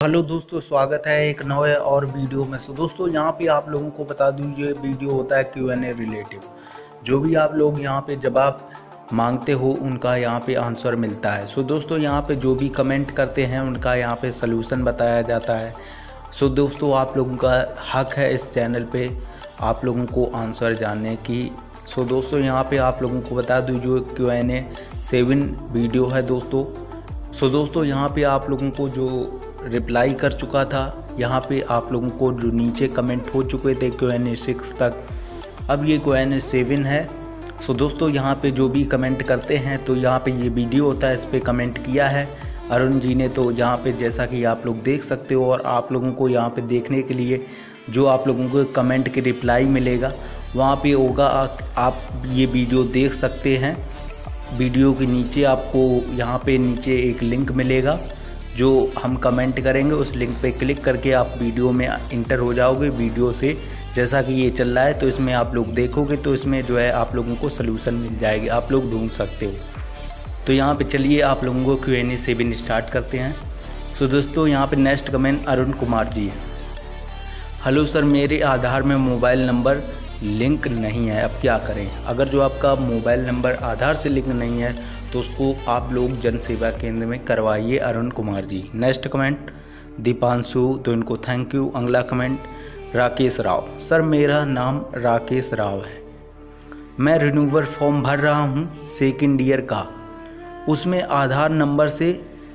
Hello दोस्तों, स्वागत है एक नए और वीडियो में। दोस्तों यहाँ पे आप लोगों को बता दूँ, ये वीडियो होता है Q&A रिलेटिव। जो भी आप लोग यहाँ पे जवाब मांगते हो उनका यहाँ पे आंसर मिलता है। दोस्तों यहाँ पे जो भी कमेंट करते हैं उनका यहाँ पे सलूशन बताया जाता है। दोस्तों आप लोगों का हक है इस चैनल पे आप लोगों को आंसर जानने की। दोस्तों यहाँ पे आप लोगों को बता दूँ, जो Q&A 7 वीडियो है दोस्तों यहाँ पे आप लोगों को जो रिप्लाई कर चुका था, यहाँ पे आप लोगों को जो नीचे कमेंट हो चुके थे Q&A 6 तक, अब ये Q&A 7 है। दोस्तों यहाँ पे जो भी कमेंट करते हैं तो यहाँ पे ये वीडियो होता है, इस पे कमेंट किया है अरुण जी ने। तो यहाँ पे जैसा कि आप लोग देख सकते हो, और आप लोगों को यहाँ पे देखने के लिए जो आप लोगों को कमेंट के रिप्लाई मिलेगा वहाँ पे होगा, आप ये वीडियो देख सकते हैं। वीडियो के नीचे आपको यहाँ पे नीचे एक लिंक मिलेगा, जो हम कमेंट करेंगे उस लिंक पे क्लिक करके आप वीडियो में इंटर हो जाओगे। वीडियो से जैसा कि ये चल रहा है तो इसमें आप लोग देखोगे तो इसमें जो है आप लोगों को सलूशन मिल जाएगी, आप लोग ढूंढ सकते हो। तो यहाँ पे चलिए आप लोगों को Q&A 7 स्टार्ट करते हैं। दोस्तों यहाँ पे नेक्स्ट कमेंट अरुण कुमार जी है। हेलो सर, मेरे आधार में मोबाइल नंबर लिंक नहीं है, अब क्या करें? अगर जो आपका मोबाइल नंबर आधार से लिंक नहीं है तो उसको आप लोग जन सेवा केंद्र में करवाइए अरुण कुमार जी। नेक्स्ट कमेंट दीपांशु, तो इनको थैंक यू। अगला कमेंट राकेश राव, सर मेरा नाम राकेश राव है, मैं रिन्यूअल फॉर्म भर रहा हूँ सेकेंड ईयर का, उसमें आधार नंबर से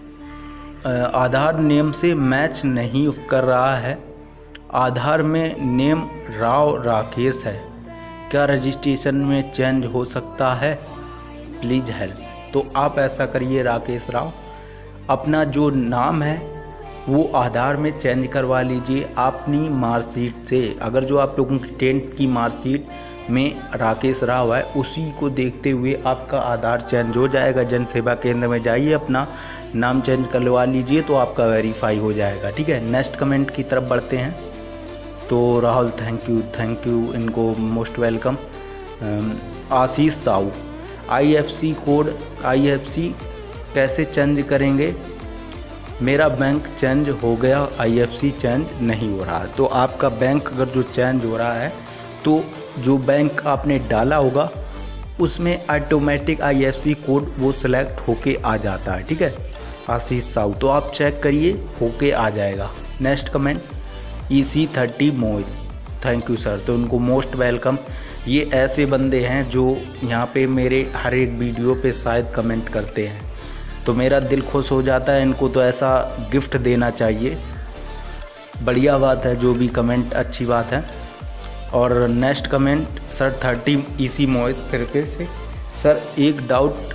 आधार नेम से मैच नहीं कर रहा है। आधार में नेम राव राकेश है, क्या रजिस्ट्रेशन में चेंज हो सकता है? Please help. तो आप ऐसा करिए राकेश राव, अपना जो नाम है वो आधार में चेंज करवा लीजिए अपनी मार्कशीट से। अगर जो आप लोगों की 10th की मार्कशीट में राकेश राव है उसी को देखते हुए आपका आधार चेंज हो जाएगा। जन सेवा केंद्र में जाइए, अपना नाम चेंज करवा लीजिए तो आपका वेरीफाई हो जाएगा। ठीक है, नेक्स्ट कमेंट की तरफ बढ़ते हैं। तो राहुल थैंक यू, इनको most welcome. Ashish Sahu, IFC code IFC कैसे चेंज करेंगे? मेरा बैंक चेंज हो गया, IFC चेंज नहीं हो रहा। तो आपका बैंक अगर जो चेंज हो रहा है तो जो बैंक आपने डाला होगा उसमें ऑटोमेटिक IFC कोड वो सिलेक्ट होके आ जाता है। ठीक है आशीष साहू, तो आप चेक करिए, होके आ जाएगा। Next comment EC30 Mohit, thank you sir, तो उनको मोस्ट वेलकम। ये ऐसे बंदे हैं जो यहाँ पे मेरे हर एक वीडियो पे शायद कमेंट करते हैं, तो मेरा दिल खुश हो जाता है। इनको तो ऐसा गिफ्ट देना चाहिए, बढ़िया बात है, जो भी कमेंट अच्छी बात है। और next comment sir 30 EC Mohit फिर से, सर एक डाउट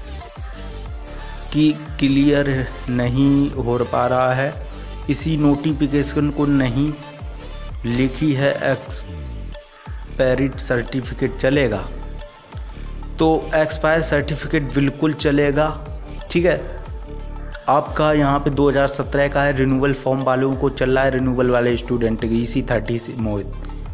कि क्लियर नहीं हो पा रहा है, इसी नोटिफिकेशन को नहीं लिखी है एक्सपायर्ड सर्टिफिकेट चलेगा? तो एक्सपायर सर्टिफिकेट बिल्कुल चलेगा। ठीक है, आपका यहाँ पे 2017 का है, रिन्यूअल फॉर्म वालों को चल रहा है, रिन्यूअल वाले स्टूडेंट की EC30 से मोहित।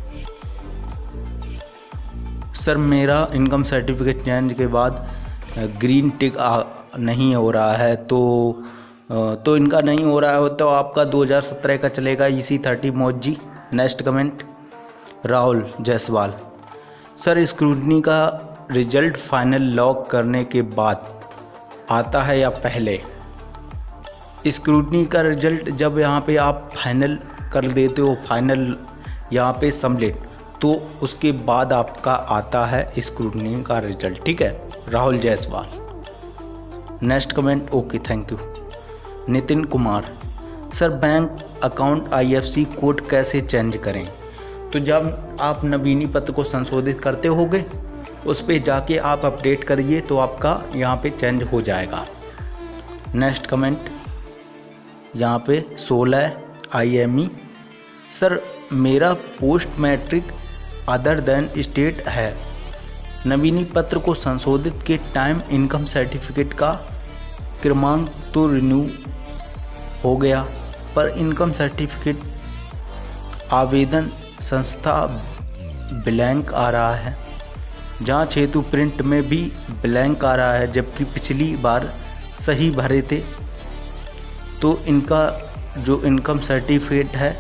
सर मेरा इनकम सर्टिफिकेट चेंज के बाद ग्रीन टिक नहीं हो रहा है, तो इनका नहीं हो रहा है तो आपका 2017 का चलेगा EC30 Mohit ji. Next comment Rahul Jaiswal, sir scrutiny का रिजल्ट फाइनल लॉक करने के बाद आता है या पहले? स्क्रूटनी का रिजल्ट जब यहाँ पे आप फाइनल कर देते हो, फाइनल यहाँ पे सबमिट, तो उसके बाद आपका आता है स्क्रूटनी का रिजल्ट। ठीक है Rahul Jaiswal. Next comment okay thank you. Nitin Kumar, sir bank account IFC code कैसे चेंज करें? तो जब आप नवीनी पत्र को संशोधित करते होगे उस पे जाके आप अपडेट करिए तो आपका यहाँ पे चेंज हो जाएगा। नेक्स्ट कमेंट यहाँ पे 16 IME, सर मेरा post matric other than state है, नवीनी पत्र को संशोधित के टाइम इनकम सर्टिफिकेट का क्रमांक तो रिन्यू हो गया पर इनकम सर्टिफिकेट आवेदन संस्था ब्लैंक आ रहा है, जांच हेतु प्रिंट में भी ब्लैंक आ रहा है, जबकि पिछली बार सही भरे थे। तो इनका जो इनकम सर्टिफिकेट है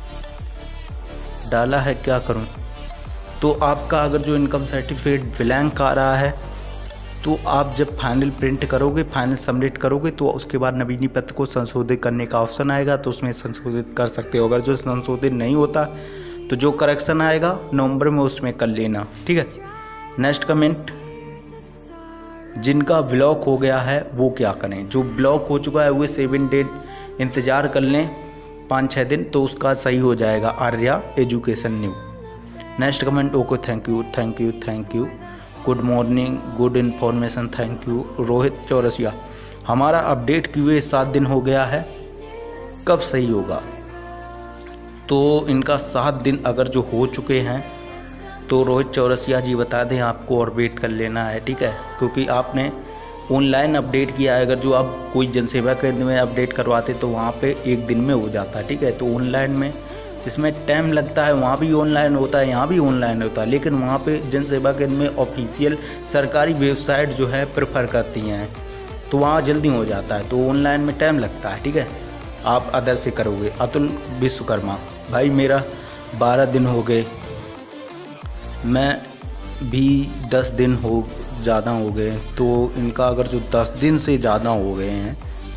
डाला है, क्या करूं? तो आपका अगर जो इनकम सर्टिफिकेट ब्लैंक आ रहा है तो आप जब फाइनल प्रिंट करोगे, फाइनल सबमिट करोगे, तो उसके बाद नवीनी पत्र को संशोधित करने का ऑप्शन आएगा, तो उसमें संशोधित कर सकते हो। अगर जो संशोधित नहीं होता तो जो करेक्शन आएगा नवंबर में उसमें कर लेना, ठीक है। नेक्स्ट कमेंट, जिनका ब्लॉक हो गया है वो क्या करें? जो ब्लॉक हो चुका है वो 7 डेज इंतज़ार कर लें, 5-6 दिन, तो उसका सही हो जाएगा। Arya education new. Next comment, okay thank you thank you thank you, good morning, good information, thank you. Rohit Chaurasia, हमारा अपडेट क्यों 7 दिन हो गया है, कब सही होगा? तो इनका 7 दिन अगर जो हो चुके हैं तो रोहित चौरसिया जी बता दें आपको, और वेट कर लेना है, ठीक है, क्योंकि आपने ऑनलाइन अपडेट किया है। अगर जो आप कोई जनसेवा केंद्र में अपडेट करवाते तो वहाँ पे 1 दिन में हो जाता है, ठीक है। तो ऑनलाइन में इसमें टाइम लगता है, वहाँ भी ऑनलाइन होता है, यहाँ भी ऑनलाइन होता है, लेकिन वहाँ पे जनसेवा केंद्र में ऑफिशियल सरकारी वेबसाइट जो है प्रेफर करती हैं, तो वहाँ जल्दी हो जाता है। तो ऑनलाइन में टाइम लगता है, ठीक है। आप अदर से करोगे। अतुल विश्वकर्मा, भाई मेरा 12 दिन हो गए, मैं भी 10 दिन हो ज़्यादा हो गए। तो इनका अगर जो 10 दिन से ज़्यादा हो गए हैं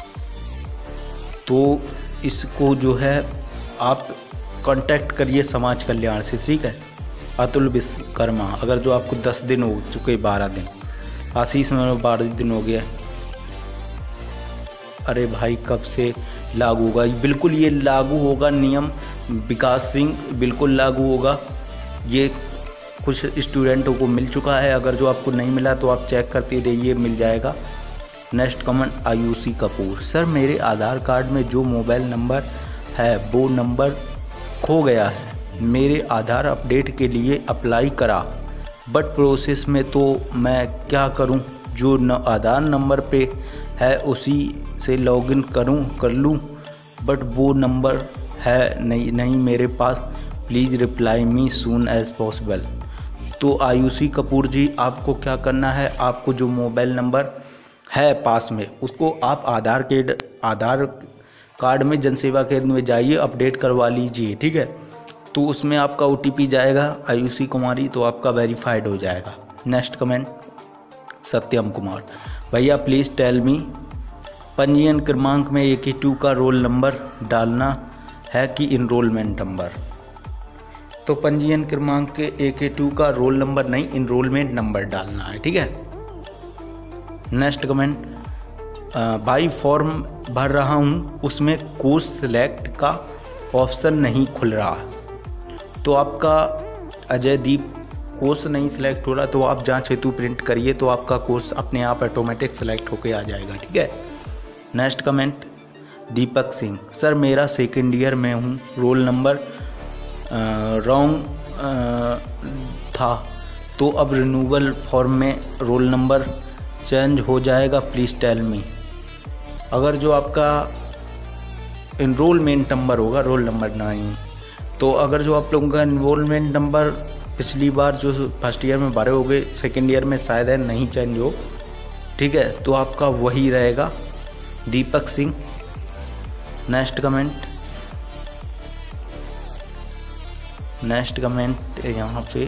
तो इसको जो है आप कांटेक्ट करिए समाज कल्याण से, ठीक है। अतुल विश्वकर्मा, अगर जो आपको 10 दिन हो चुके, 12 दिन। आशीष में 12 दिन हो गया। अरे भाई कब से लागू होगा? बिल्कुल ये लागू होगा नियम, विकास सिंह, बिल्कुल लागू होगा। ये कुछ स्टूडेंटों को मिल चुका है, अगर जो आपको नहीं मिला तो आप चेक करते रहिए, मिल जाएगा। Next comment, Ayushi Kapoor, sir मेरे आधार कार्ड में जो मोबाइल नंबर है वो नंबर खो गया है। मेरे आधार अपडेट के लिए अप्लाई करा बट प्रोसेस में, तो मैं क्या करूं? जो आधार नंबर पे है उसी से लॉगिन कर लूं, बट वो नंबर है नहीं मेरे पास। Please reply me soon as possible. तो आयुषी कपूर जी, आपको क्या करना है, आपको जो मोबाइल नंबर है पास में उसको आप आधार कार्ड में जनसेवा केंद्र में जाइए, अपडेट करवा लीजिए, ठीक है। तो उसमें आपका OTP जाएगा आयुषी कुमारी, तो आपका वेरीफाइड हो जाएगा। नेक्स्ट कमेंट, सत्यम कुमार, भैया प्लीज़ टेल मी, पंजीयन क्रमांक में AK2 का रोल नंबर डालना है कि इनरोलमेंट नंबर? तो पंजीयन क्रमांक के AK2 का रोल नंबर नहीं, इनरोलमेंट नंबर डालना है, ठीक है। नेक्स्ट कमेंट, भाई फॉर्म भर रहा हूँ, उसमें कोर्स सेलेक्ट का ऑप्शन नहीं खुल रहा। तो आपका अजय दीप कोर्स नहीं सिलेक्ट हो रहा, तो आप जांच हेतु प्रिंट करिए, तो आपका कोर्स अपने आप ऑटोमेटिक सेलेक्ट होके आ जाएगा, ठीक है। Next comment, Deepak Singh, sir मेरा 2nd ईयर में हूँ, रोल नंबर रॉन्ग था, तो अब रिन्यूअल फॉर्म में रोल नंबर चेंज हो जाएगा, प्लीज़ टेल मी। अगर जो आपका इनरोलमेंट नंबर होगा, रोल नंबर नहीं, तो अगर जो आप लोगों का इनरोलमेंट नंबर पिछली बार जो 1st ईयर में भरे हो गए, 2nd ईयर में शायद है नहीं चेंज हो, ठीक है, तो आपका वही रहेगा, दीपक सिंह। नेक्स्ट कमेंट यहाँ पे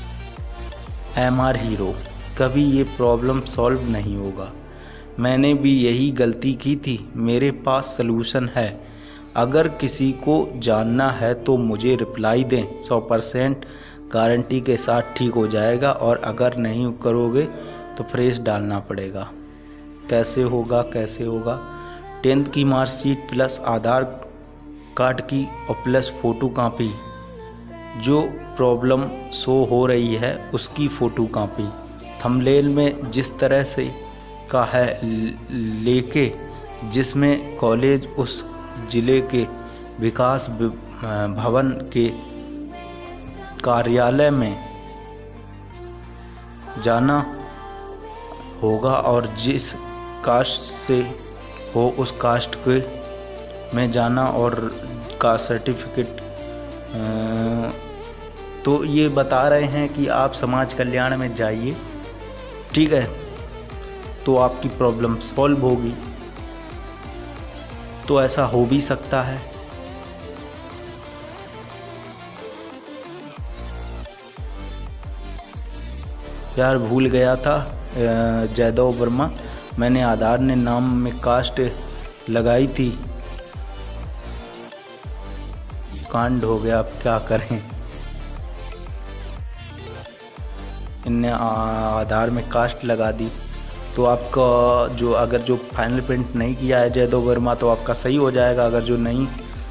MR हीरो, कभी ये प्रॉब्लम सॉल्व नहीं होगा, मैंने भी यही गलती की थी, मेरे पास सलूशन है, अगर किसी को जानना है तो मुझे रिप्लाई दें, 100% गारंटी के साथ ठीक हो जाएगा, और अगर नहीं करोगे तो फ्रेश डालना पड़ेगा। कैसे होगा 10th की मार्कशीट प्लस आधार कार्ड की और प्लस फ़ोटो कापी, जो प्रॉब्लम शो हो रही है उसकी फ़ोटो कापी, थंबनेल में जिस तरह से का है लेके, जिसमें कॉलेज उस ज़िले के विकास भवन के कार्यालय में जाना होगा, और जिस कास्ट से हो उस कास्ट के में जाना, और कास्ट सर्टिफिकेट। तो ये बता रहे हैं कि आप समाज कल्याण में जाइए, ठीक है, तो आपकी प्रॉब्लम सॉल्व होगी। तो ऐसा हो भी सकता है। यार भूल गया था जयदेव वर्मा, मैंने आधार ने नाम में कास्ट लगाई थी, कांड हो गया, अब क्या करें। इनने आधार में कास्ट लगा दी, तो आपका जो अगर जो फाइनल प्रिंट नहीं किया है जयदेव वर्मा तो आपका सही हो जाएगा। अगर जो नहीं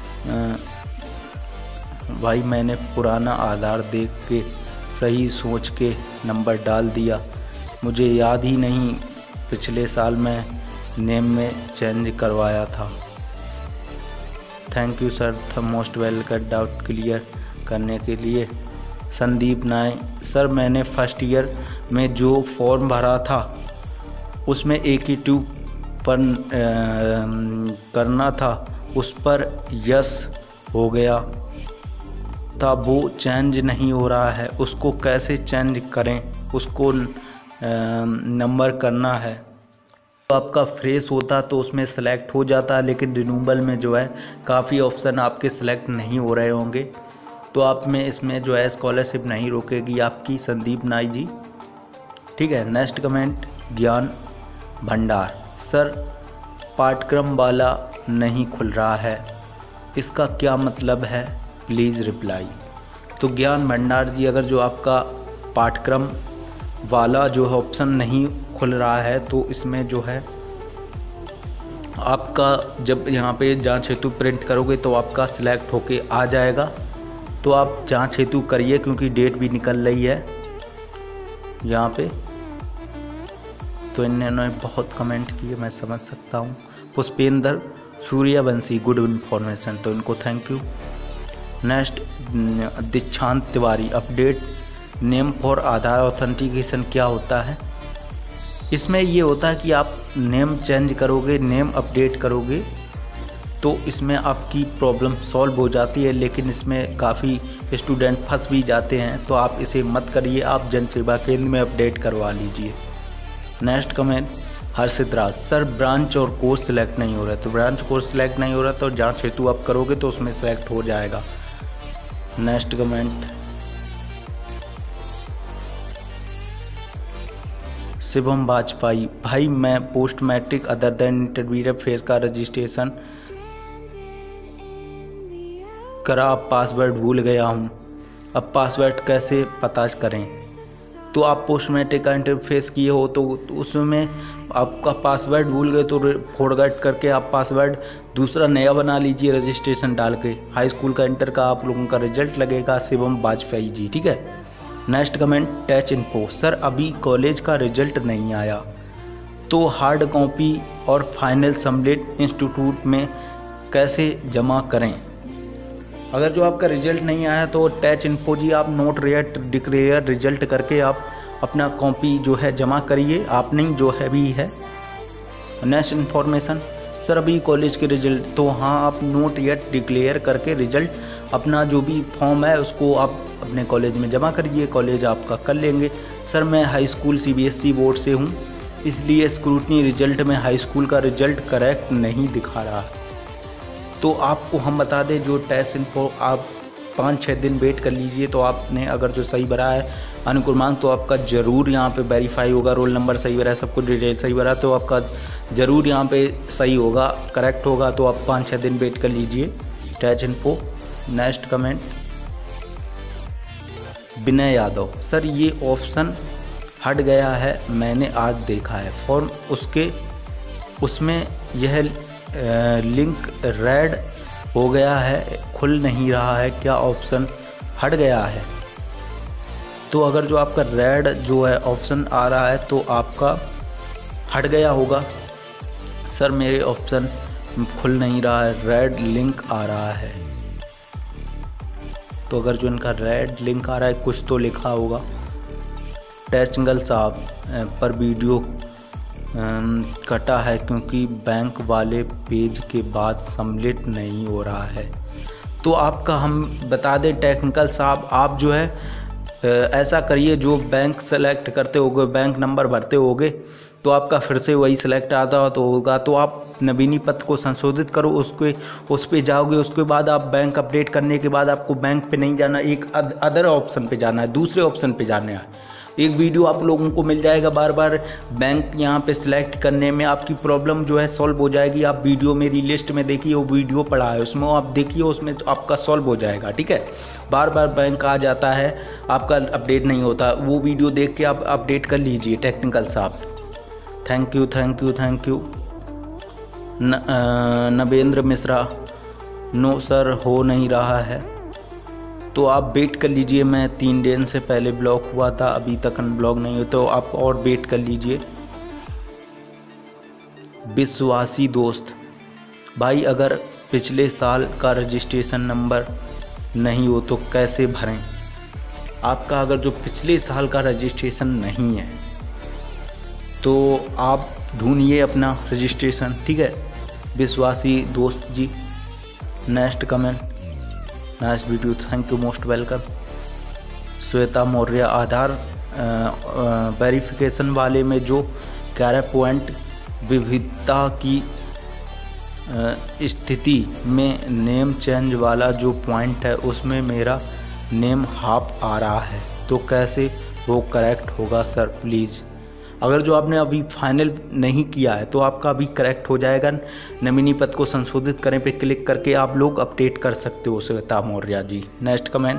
भाई मैंने पुराना आधार देख के सही सोच के नंबर डाल दिया, मुझे याद ही नहीं पिछले साल मैं नेम में चेंज करवाया था। Thank you sir, most welcome, doubt clear करने के लिए। संदीप नाय, सर मैंने फर्स्ट ईयर में जो फॉर्म भरा था उसमें AQ2 पर करना था, उस पर यस हो गया था, वो चेंज नहीं हो रहा है, उसको कैसे चेंज करें, उसको नंबर करना है। तो आपका फ्रेश होता तो उसमें सेलेक्ट हो जाता, लेकिन रिन्यूअल में जो है काफ़ी ऑप्शन आपके सेलेक्ट नहीं हो रहे होंगे, तो आप में इसमें जो है स्कॉलरशिप नहीं रोकेगी आपकी संदीप नाई जी। ठीक है, नेक्स्ट कमेंट ज्ञान भंडार, सर पाठ्यक्रम वाला नहीं खुल रहा है, इसका क्या मतलब है, प्लीज़ रिप्लाई। तो ज्ञान भंडार जी, अगर जो आपका पाठ्यक्रम वाला जो है ऑप्शन नहीं खुल रहा है तो इसमें जो है आपका जब यहाँ पे जांच हेतु प्रिंट करोगे तो आपका सिलेक्ट होके आ जाएगा, तो आप जांच हेतु करिए क्योंकि डेट भी निकल रही है यहाँ पे। तो इन्होंने बहुत कमेंट किए, मैं समझ सकता हूँ। पुष्पेंद्र सूर्यवंशी, गुड इन्फॉर्मेशन, तो इनको thank you. Next Dikshant Tiwari, update name for Aadhaar authentication क्या होता है। इसमें ये होता है कि आप नेम चेंज करोगे, नेम अपडेट करोगे तो इसमें आपकी प्रॉब्लम सॉल्व हो जाती है, लेकिन इसमें काफ़ी स्टूडेंट फंस भी जाते हैं, तो आप इसे मत करिए, आप जन सेवा केंद्र में अपडेट करवा लीजिए। Next comment Harshit Raj, sir branch और कोर्स सिलेक्ट नहीं हो रहा है, तो ब्रांच कोर्स सिलेक्ट नहीं हो रहा तो जांच हेतु आप करोगे तो उसमें सिलेक्ट हो जाएगा। नेक्स्ट कमेंट शिवम वाजपेयी, भाई मैं post matric other than intermediate phase का रजिस्ट्रेशन करा, अब पासवर्ड भूल गया हूँ, अब पासवर्ड कैसे पता करें। तो आप पोस्ट मैट्रिक का इंटरफेस किए हो तो उसमें आपका पासवर्ड भूल गए तो फॉरगेट करके आप पासवर्ड दूसरा नया बना लीजिए रजिस्ट्रेशन डाल के। हाई स्कूल का इंटर का आप लोगों का रिजल्ट लगेगा, शिवम वाजपेयी जी। ठीक है, next comment touch info, sir अभी कॉलेज का रिजल्ट नहीं आया तो हार्ड कॉपी और फाइनल सबमिट इंस्टीट्यूट में कैसे जमा करें। अगर जो आपका रिजल्ट नहीं आया तो टच इन्फो जी, आप नोट रेट डिक्लेयर रिजल्ट करके आप अपना कॉपी जो है जमा करिए, आप नहीं जो है भी है। नेक्स्ट इन्फॉर्मेशन, सर अभी कॉलेज के रिजल्ट, तो हाँ आप नोट येट डिक्लेयर करके रिजल्ट अपना जो भी फॉर्म है उसको आप अपने कॉलेज में जमा करिए, कॉलेज आपका कर लेंगे। सर मैं हाई स्कूल CBSE बोर्ड से हूँ, इसलिए स्क्रूटनी रिजल्ट में हाई स्कूल का रिजल्ट करेक्ट नहीं दिखा रहा। तो आपको हम बता दें जो टेस्ट इन्फो आप 5-6 दिन वेट कर लीजिए, तो आपने अगर जो सही भरा है अनुक्रमांक तो आपका ज़रूर यहाँ पे वेरीफाई होगा, रोल नंबर सही भरा है, सब कुछ डिटेल सही भरा तो आपका ज़रूर यहाँ पे सही होगा, करेक्ट होगा, तो आप 5-6 दिन वेट कर लीजिए touch info. Next comment Vinay Yadav, sir ये ऑप्शन हट गया है, मैंने आज देखा है फॉर्म उसमें यह लिंक रेड हो गया है, खुल नहीं रहा है, क्या ऑप्शन हट गया है। तो अगर जो आपका रेड जो है ऑप्शन आ रहा है तो आपका हट गया होगा। सर मेरे ऑप्शन खुल नहीं रहा है, रेड लिंक आ रहा है, तो अगर जो इनका रेड लिंक आ रहा है कुछ तो लिखा होगा। टेस्टिंगल साहब पर वीडियो कटा है क्योंकि बैंक वाले पेज के बाद सबमिट नहीं हो रहा है। तो आपका हम बता दें टेक्निकल साहब, आप जो है ऐसा करिए, जो बैंक सेलेक्ट करते होगे, बैंक नंबर भरते होगे तो आपका फिर से वही सिलेक्ट आता तो होगा, तो आप नवीनी पत्र को संशोधित करो, उस पे जाओगे। उसके बाद आप बैंक अपडेट करने के बाद आपको बैंक पे नहीं जाना, एक अदर ऑप्शन पे जाना है, दूसरे ऑप्शन पे जाना है। एक वीडियो आप लोगों को मिल जाएगा, बार बार बैंक यहाँ पे सिलेक्ट करने में आपकी प्रॉब्लम जो है सॉल्व हो जाएगी। आप वीडियो मेरी लिस्ट में देखिए, वो वीडियो पड़ा है उसमें, आप देखिए, उसमें आपका सॉल्व हो जाएगा। ठीक है, बार बार बैंक आ जाता है, आपका अपडेट नहीं होता, वो वीडियो देख के आप अपडेट कर लीजिए टेक्निकल साहब। Thank you thank you thank you. Navendra Mishra, no sir हो नहीं रहा है, तो आप वेट कर लीजिए। मैं 3 दिन से पहले ब्लॉक हुआ था, अभी तक अनब्लॉक नहीं हो, तो आप और वेट कर लीजिए। विश्वासी दोस्त भाई, अगर पिछले साल का रजिस्ट्रेशन नंबर नहीं हो तो कैसे भरें? आपका अगर जो पिछले साल का रजिस्ट्रेशन नहीं है तो आप ढूंढिए अपना रजिस्ट्रेशन। ठीक है Vishwasi Dost ji. Next comment, nice video, thank you, most welcome. Shweta Maurya, Aadhaar verification वाले में जो 11 पॉइंट विविधता की स्थिति में नेम चेंज वाला जो पॉइंट है उसमें मेरा नेम हाफ आ रहा है, तो कैसे वो करेक्ट होगा सर प्लीज़? अगर जो आपने अभी फाइनल नहीं किया है तो आपका अभी करेक्ट हो जाएगा। नवीनी पत्र को संशोधित करें पे क्लिक करके आप लोग अपडेट कर सकते हो Shweta Maurya ji. Next comment,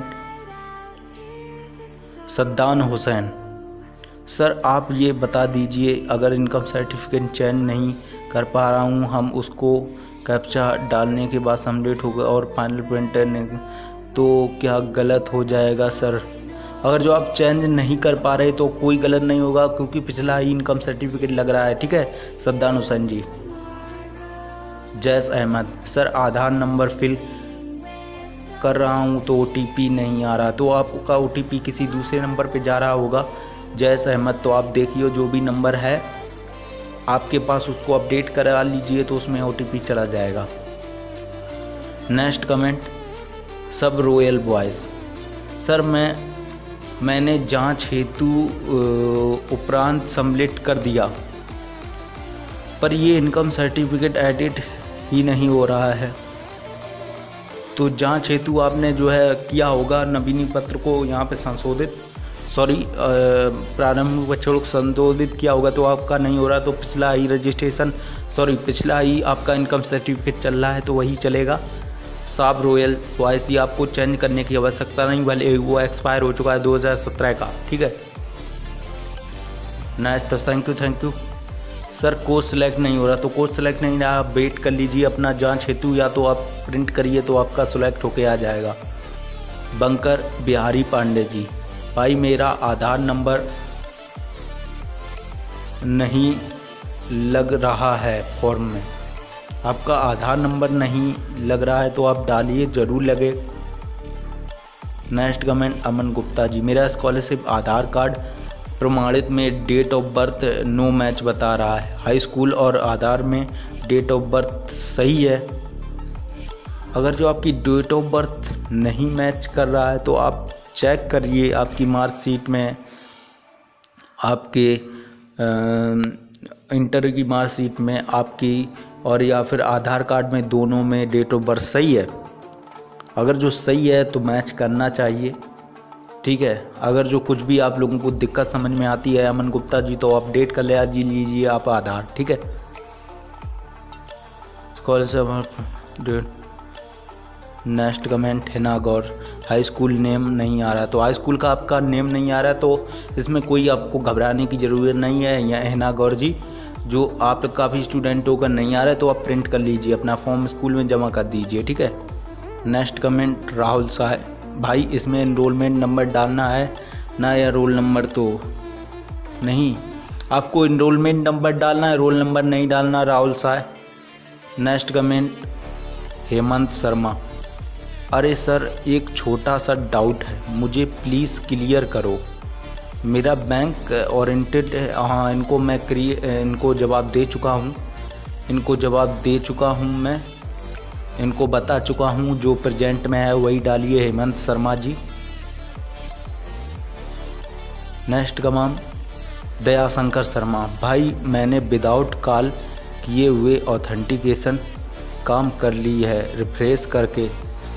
Saddan Hussain, sir आप ये बता दीजिए, अगर इनकम सर्टिफिकेट चेंज नहीं कर पा रहा हूँ, हम उसको कैप्चा डालने के बाद सबमिट होगा और फाइनल प्रिंट, तो क्या गलत हो जाएगा सर? अगर जो आप चेंज नहीं कर पा रहे तो कोई गलत नहीं होगा, क्योंकि पिछला ही इनकम सर्टिफिकेट लग रहा है। ठीक है सद्दान Hussain ji. Jais Ahmad, sir Aadhaar number fill कर रहा हूं तो OTP नहीं आ रहा, तो आपका OTP किसी दूसरे नंबर पे जा रहा होगा। जैस अहमद, तो आप देखिए जो भी नंबर है आपके पास उसको अपडेट करा लीजिए, तो उसमें OTP चला जाएगा। नेक्स्ट कमेंट, सब रॉयल बॉयज़, सर मैंने जांच हेतु उपरांत सबमिट कर दिया, पर ये इनकम सर्टिफिकेट एडिट ही नहीं हो रहा है। तो जांच हेतु आपने जो है किया होगा, नवीनी पत्र को यहाँ पे संशोधित प्रारंभिक बच्चों को संशोधित किया होगा, तो आपका नहीं हो रहा, तो पिछला ही रजिस्ट्रेशन पिछला ही आपका इनकम सर्टिफिकेट चल रहा है तो वही चलेगा। साब रॉयल वॉइस, ये आपको चेंज करने की आवश्यकता नहीं, भले वो एक्सपायर हो चुका है 2017 का। ठीक है नाइस, तो thank you. Sir course select नहीं हो रहा, तो कोर्स सेलेक्ट नहीं रहा, आप वेट कर लीजिए अपना जांच हेतु, या तो आप प्रिंट करिए तो आपका सेलेक्ट होके आ जाएगा। बंकर बिहारी पांडे जी, भाई मेरा आधार नंबर नहीं लग रहा है फॉर्म में, आपका आधार नंबर नहीं लग रहा है तो आप डालिए, ज़रूर लगे। नेक्स्ट कमेंट, अमन गुप्ता जी, मेरा स्कॉलरशिप आधार कार्ड प्रमाणित में date of birth no match बता रहा है, हाई स्कूल और आधार में डेट ऑफ बर्थ सही है। अगर जो आपकी डेट ऑफ बर्थ नहीं मैच कर रहा है तो आप चेक करिए आपकी मार्कशीट में, आपके इंटर की मार्कशीट में आपकी, और या फिर आधार कार्ड में, दोनों में डेट ऑफ बर्थ सही है। अगर जो सही है तो मैच करना चाहिए। ठीक है, अगर जो कुछ भी आप लोगों को दिक्कत समझ में आती है अमन गुप्ता जी, तो अपडेट कर लीजिए आप आधार। ठीक है scholarship. Next comment, Hina Gaur, high school name नहीं आ रहा, तो हाई स्कूल का आपका नेम नहीं आ रहा है तो इसमें कोई आपको घबराने की ज़रूरत नहीं है। या हिना गौर जी, जो आपका भी स्टूडेंट होकर नहीं आ रहा है तो आप प्रिंट कर लीजिए, अपना फॉर्म स्कूल में जमा कर दीजिए। ठीक है नेक्स्ट कमेंट, राहुल साहब, भाई इसमें इनरोलमेंट नंबर डालना है ना, या रोल नंबर तो नहीं, आपको इनरोलमेंट नंबर डालना है, रोल नंबर नहीं डालना राहुल साहब। नेक्स्ट कमेंट, हेमंत शर्मा, अरे सर एक छोटा सा डाउट है, मुझे प्लीज़ क्लियर करो, मेरा बैंक ओरिएंटेड है। हाँ, इनको जवाब दे चुका हूँ, मैं इनको बता चुका हूँ, जो प्रेजेंट में है वही डालिए हेमंत शर्मा जी। नेक्स्ट कमाम, दयाशंकर शर्मा, भाई मैंने विदाउट कॉल किए हुए ऑथेंटिकेशन काम कर ली है, रिफ्रेश करके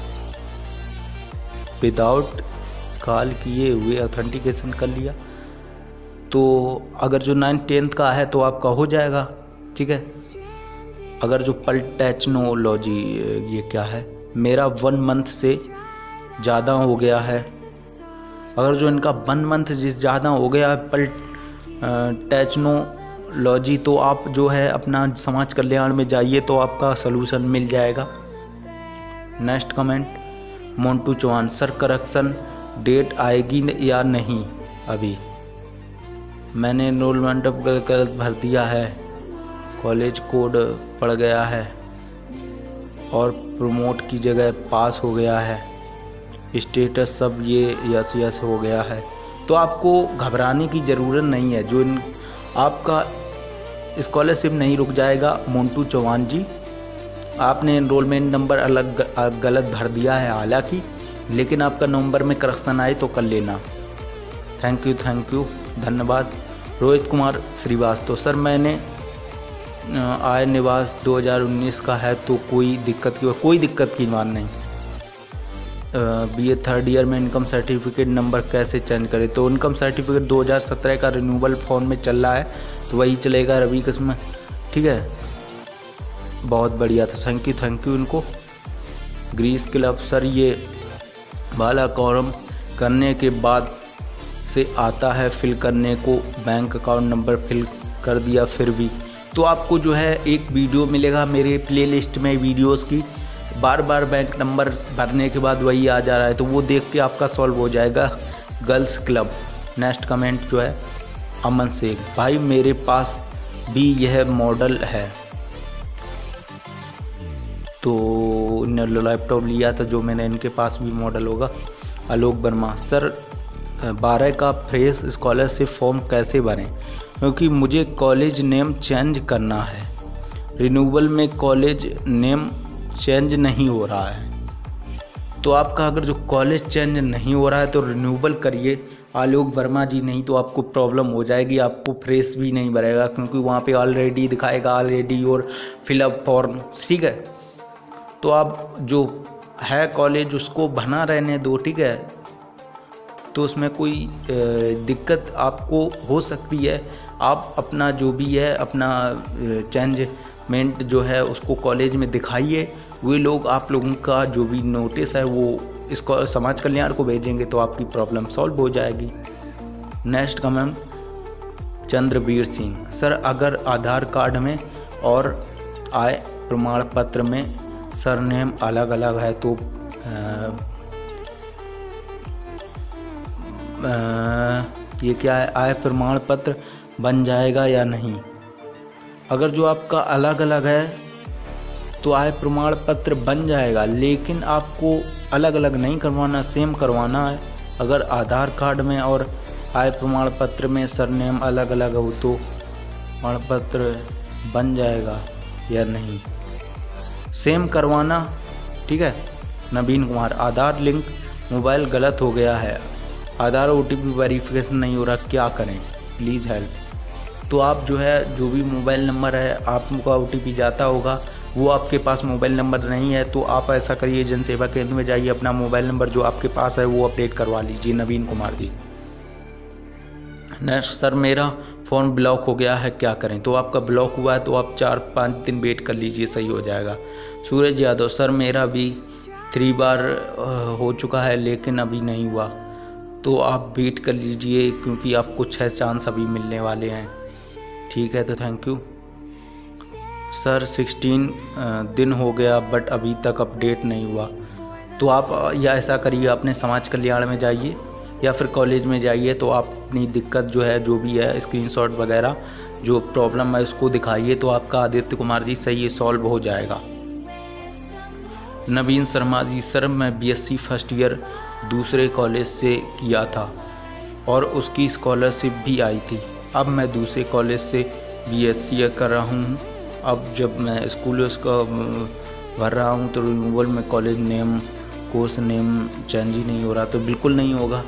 विदाउट कॉल किए हुए ऑथेंटिकेशन कर लिया। तो अगर जो 9th-10th का है तो आपका हो जाएगा, ठीक है। अगर जो पल टेक्नोलॉजी, ये क्या है, मेरा 1 मंथ से ज़्यादा हो गया है। अगर जो इनका 1 मंथ ज़्यादा हो गया है पल टेक्नोलॉजी, तो आप जो है अपना समाज कल्याण में जाइए तो आपका सलूशन मिल जाएगा। Next comment, Montu Chauhan, sir correction date आएगी या नहीं? अभी मैंने एनरोलमेंट गलत भर दिया है, कॉलेज कोड पड़ गया है और प्रमोट की जगह पास हो गया है, स्टेटस सब ये यस हो गया है। तो आपको घबराने की ज़रूरत नहीं है। जो आपका स्कॉलरशिप नहीं रुक जाएगा मोन्टू चौहान जी। आपने एनरोलमेंट नंबर गलत भर दिया है हालांकि, लेकिन आपका नवंबर में करेक्शन आए तो कर लेना। थैंक यू, धन्यवाद। रोहित कुमार श्रीवास्तव, सर मैंने आय निवास 2019 का है तो कोई दिक्कत की बात नहीं। BA 3rd ईयर में इनकम सर्टिफिकेट नंबर कैसे चेंज करें? तो इनकम सर्टिफिकेट 2017 का रिन्यूअल फॉर्म में चल रहा है तो वही चलेगा रवि किस्म, ठीक है। बहुत बढ़िया था, थैंक यू इनको। ग्रीस क्लब, सर ये वाला कॉलम करने के बाद से आता है फिल करने को, बैंक अकाउंट नंबर फिल कर दिया फिर भी। तो आपको जो है एक वीडियो मिलेगा मेरे प्लेलिस्ट में वीडियोस की, बार बार बैंक नंबर भरने के बाद वही आ जा रहा है, तो वो देख के आपका सॉल्व हो जाएगा। Girls club. नेक्स्ट कमेंट जो है अमन शेख, भाई मेरे पास भी यह मॉडल है। तो इन्होंने लैपटॉप लिया था जो मैंने, इनके पास भी मॉडल होगा। आलोक वर्मा, सर 12 का फ्रेश स्कॉलरशिप फॉर्म कैसे भरें? क्योंकि मुझे कॉलेज नेम चेंज करना है, रिन्यूअल में कॉलेज नेम चेंज नहीं हो रहा है। तो आपका अगर जो कॉलेज चेंज नहीं हो रहा है तो रिन्यूअल करिए आलोक वर्मा जी, नहीं तो आपको प्रॉब्लम हो जाएगी, आपको फ्रेश भी नहीं भरेगा क्योंकि वहाँ पे ऑलरेडी दिखाएगा ऑलरेडी और फिलअप फॉर्म, ठीक है। तो आप जो है कॉलेज उसको बना रहने दो, ठीक है। तो उसमें कोई दिक्कत आपको हो सकती है, आप अपना जो भी है अपना चेंजमेंट जो है उसको कॉलेज में दिखाइए। वे लोग आप लोगों का जो भी नोटिस है वो इसको समाज कल्याण को भेजेंगे तो आपकी प्रॉब्लम सॉल्व हो जाएगी। Next comment Chandraveer Singh, sir अगर आधार कार्ड में और आय प्रमाण पत्र में सरनेम अलग अलग है तो ये क्या है, आय प्रमाण पत्र बन जाएगा या नहीं? अगर जो आपका अलग अलग है तो आय प्रमाण पत्र बन जाएगा, लेकिन आपको अलग अलग नहीं करवाना, सेम करवाना है। अगर आधार कार्ड में और आय प्रमाण पत्र में सरनेम अलग अलग हो तो प्रमाण पत्र बन जाएगा या नहीं, सेम करवाना, ठीक है। नवीन कुमार, आधार लिंक मोबाइल गलत हो गया है, आधार OTP वेरिफिकेशन नहीं हो रहा, क्या करें प्लीज़ हेल्प। तो आप जो है जो भी मोबाइल नंबर है आपका OTP जाता होगा, वो आपके पास मोबाइल नंबर नहीं है तो आप ऐसा करिए जन सेवा केंद्र में जाइए, अपना मोबाइल नंबर जो आपके पास है वो अपडेट करवा लीजिए। नवीन कुमार जी। नेक्स्ट, सर मेरा फ़ोन ब्लॉक हो गया है क्या करें? तो आपका ब्लॉक हुआ है तो आप 4-5 दिन वेट कर लीजिए, सही हो जाएगा। सूरज यादव, सर मेरा भी 3 बार हो चुका है लेकिन अभी नहीं हुआ, तो आप वेट कर लीजिए क्योंकि आपको 6 चांस अभी मिलने वाले हैं, ठीक है। तो थैंक यू। सर 16 दिन हो गया बट अभी तक अपडेट नहीं हुआ, तो आप या ऐसा करिए अपने समाज कल्याण में जाइए या फिर कॉलेज में जाइए, तो आप अपनी दिक्कत जो है जो भी है स्क्रीनशॉट वगैरह जो प्रॉब्लम है उसको दिखाइए तो आपका आदित्य कुमार जी सही सॉल्व हो जाएगा। नवीन शर्मा जी, सर मैं BSc फर्स्ट ईयर दूसरे कॉलेज से किया था और उसकी स्कॉलरशिप भी आई थी, अब मैं दूसरे कॉलेज से BSc कर रहा हूँ। अब जब मैं स्कूल उसका भर रहा हूँ तो रिन्यूअल में college name course name change ही नहीं हो रहा, तो बिल्कुल नहीं होगा।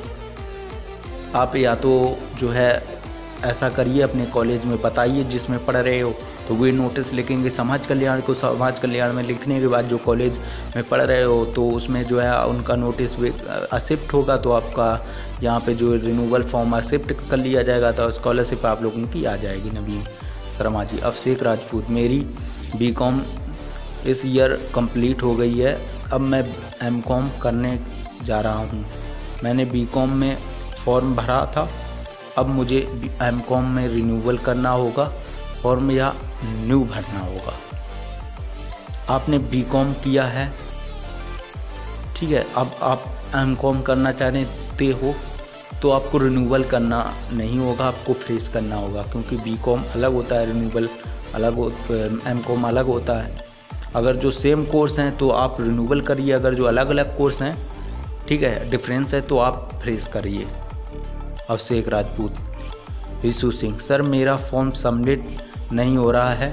आप या तो जो है ऐसा करिए अपने कॉलेज में बताइए जिसमें पढ़ रहे हो, तो वे नोटिस लिखेंगे समाज कल्याण को। समाज कल्याण में लिखने के बाद जो कॉलेज में पढ़ रहे हो तो उसमें जो है उनका नोटिस एक्सेप्ट होगा, तो आपका यहाँ पे जो रिन्यूअल फॉर्म एक्सेप्ट कर लिया जाएगा, तो स्कॉलरशिप आप लोगों की आ जाएगी। नवीन शर्मा जी। अभिषेक राजपूत, मेरी बीकॉम इस ईयर कंप्लीट हो गई है, अब मैं एमकॉम करने जा रहा हूँ। मैंने बीकॉम में फॉर्म भरा था, अब मुझे एमकॉम में रिन्यूअल करना होगा, फॉर्म या न्यू भरना होगा। आपने बीकॉम किया है, ठीक है, अब आप एमकॉम करना चाहते हो तो आपको रिन्यूअल करना नहीं होगा, आपको फ्रेश करना होगा, क्योंकि बीकॉम अलग होता है, रिन्यूअल अलग, एमकॉम अलग होता है। अगर जो सेम कोर्स हैं तो आप रिन्यूअल करिए, अगर जो अलग अलग कोर्स हैं, ठीक है, डिफरेंस है, तो आप फ्रेश करिए। अभिषेक राजपूत। रिशु सिंह, सर मेरा फॉर्म सबमिट नहीं हो रहा है,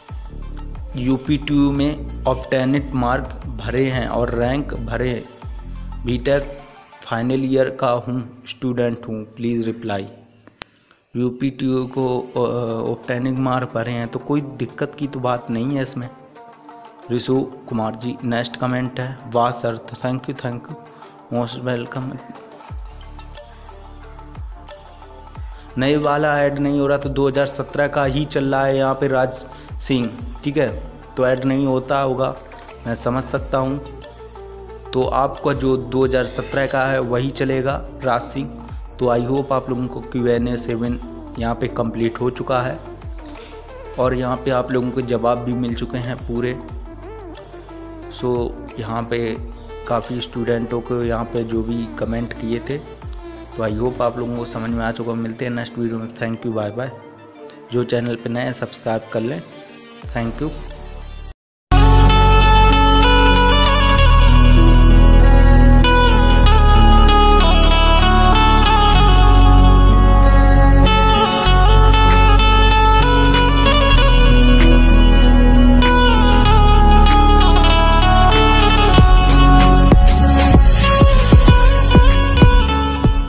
UP2 में ऑब्टेनिट मार्क भरे हैं और रैंक भरे, बीटेक फाइनल ईयर का हूँ, स्टूडेंट हूँ, प्लीज़ रिप्लाई। UP2 को ऑब्टेनिक मार्क भरे हैं तो कोई दिक्कत की तो बात नहीं है इसमें। रिशु कुमार जी, नेक्स्ट कमेंट है, वाह सर, तो थैंक यू, मोस्ट वेलकम। नए वाला ऐड नहीं हो रहा तो 2017 का ही चल रहा है यहाँ पे राज सिंह, ठीक है, तो ऐड नहीं होता होगा, मैं समझ सकता हूँ। तो आपका जो 2017 का है वही चलेगा राज सिंह। तो आई होप आप लोगों को Q&A 7 यहाँ पे कंप्लीट हो चुका है और यहाँ पे आप लोगों को जवाब भी मिल चुके हैं पूरे। सो यहाँ पे काफ़ी स्टूडेंटों को यहाँ पे जो भी कमेंट किए थे, तो आई होप आप लोगों को समझ में आ चुका। मिलते हैं नेक्स्ट वीडियो में, थैंक यू, बाय बाय। जो चैनल पे नए हैं सब्सक्राइब कर लें, थैंक यू।